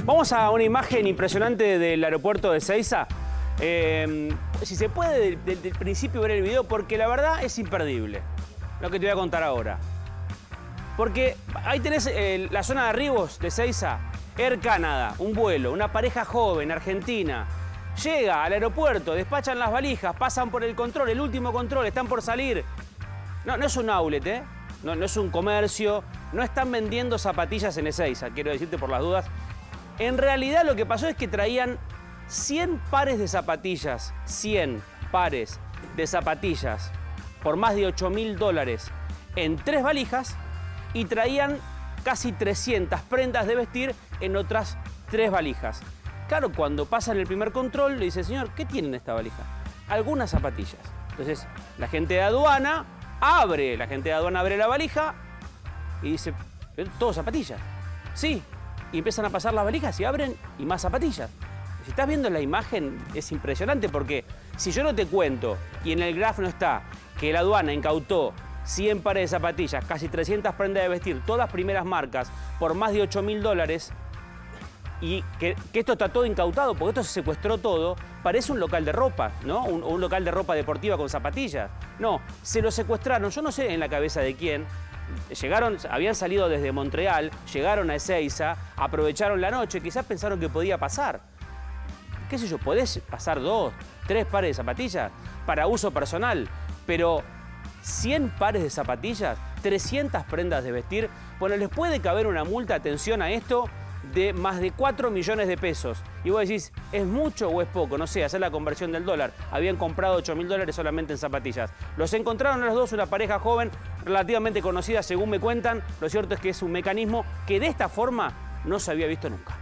Vamos a una imagen impresionante del aeropuerto de Ezeiza. Si se puede, del principio ver el video, porque la verdad es imperdible lo que te voy a contar ahora. Porque ahí tenés la zona de arribos de Ezeiza, Air Canada, un vuelo, una pareja joven, argentina. Llega al aeropuerto, despachan las valijas, pasan por el control, el último control, están por salir. No es un outlet, ¿eh? No es un comercio, no están vendiendo zapatillas en Ezeiza, quiero decirte por las dudas. En realidad lo que pasó es que traían 100 pares de zapatillas, 100 pares de zapatillas por más de $8.000 en 3 valijas y traían casi 300 prendas de vestir en otras 3 valijas. Claro, cuando pasan el primer control le dice, señor, ¿qué tiene en esta valija? Algunas zapatillas. Entonces la gente de aduana abre la valija y dice, ¿todo zapatillas? Sí. Y empiezan a pasar las valijas y abren y más zapatillas. Si estás viendo la imagen es impresionante porque si yo no te cuento y en el graf no está que la aduana incautó 100 pares de zapatillas, casi 300 prendas de vestir, todas primeras marcas, por más de $8.000 y que esto está todo incautado porque esto se secuestró todo, parece un local de ropa, ¿no? Un local de ropa deportiva con zapatillas. No, se lo secuestraron, yo no sé en la cabeza de quién. Llegaron, habían salido desde Montreal, llegaron a Ezeiza, aprovecharon la noche, quizás pensaron que podía pasar. ¿Qué sé yo? Podés pasar 2, 3 pares de zapatillas para uso personal, pero 100 pares de zapatillas, 300 prendas de vestir, bueno, les puede caber una multa, atención a esto, de más de 4 millones de pesos. Y vos decís, ¿es mucho o es poco? No sé, hacer la conversión del dólar. Habían comprado $8.000 solamente en zapatillas. Los encontraron a los dos, una pareja joven, relativamente conocida según me cuentan. Lo cierto es que es un mecanismo que de esta forma no se había visto nunca.